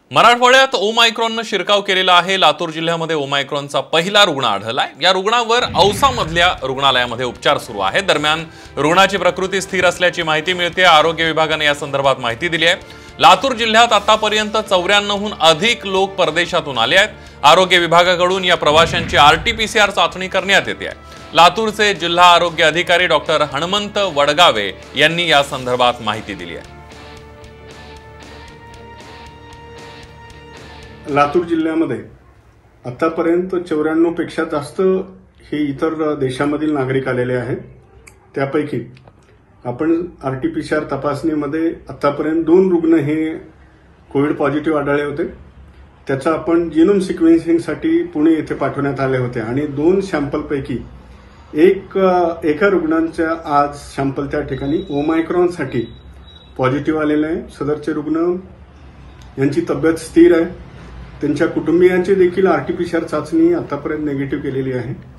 मराठवाड्यात ओमायक्रॉननं शिरकाव केलेला आहे। लातूर जिल्ह्यामध्ये ओमायक्रॉनचा पहिला रुग्ण आढळलाय। या रुग्णावर औसामधल्या रुग्णालयामध्ये उपचार सुरू आहेत। दरम्यान रुग्णाची प्रकृती स्थिर असल्याची माहिती मिळते। आरोग्य विभागाने या संदर्भात माहिती दिली आहे। लातूर जिल्ह्यात आतापर्यंत 94हून अधिक लोक परदेशातून आले आहेत। आरोग्य विभागाकडून या प्रवाशांची RT-PCR चाचणी करण्यात येते आहे। लातूरचे जिल्हा आरोग्य अधिकारी डॉक्टर हनुमंत वडगावे यांनी या संदर्भात माहिती दिली आहे। लातूर जिल्ह्यामध्ये आतापर्यंत 94 पेक्षा जास्त हे इतर देशामधील नागरिक आलेले आहेत। त्यापैकी आपण RT-PCR तपासणीमध्ये आतापर्यंत 2 रुग्ण हे कोविड पॉझिटिव्ह आढळले होते। त्याचा आपण जीनोम सिक्वेन्सिंगसाठी पुणे येथे पाठवण्यात आले होते आणि 2 सॅम्पलपैकी एका रुग्णांच्या आज सॅम्पल त्या ठिकाणी ओमायक्रॉनसाठी पॉझिटिव्ह आलेले आहे। सदरचे रुग्ण यांची तब्येत स्थिर आहे। त्यांच्या कुटुंबियांची देखील RT-PCR चाचणी आतापर्यंत निगेटिव्ह केलेली आहे।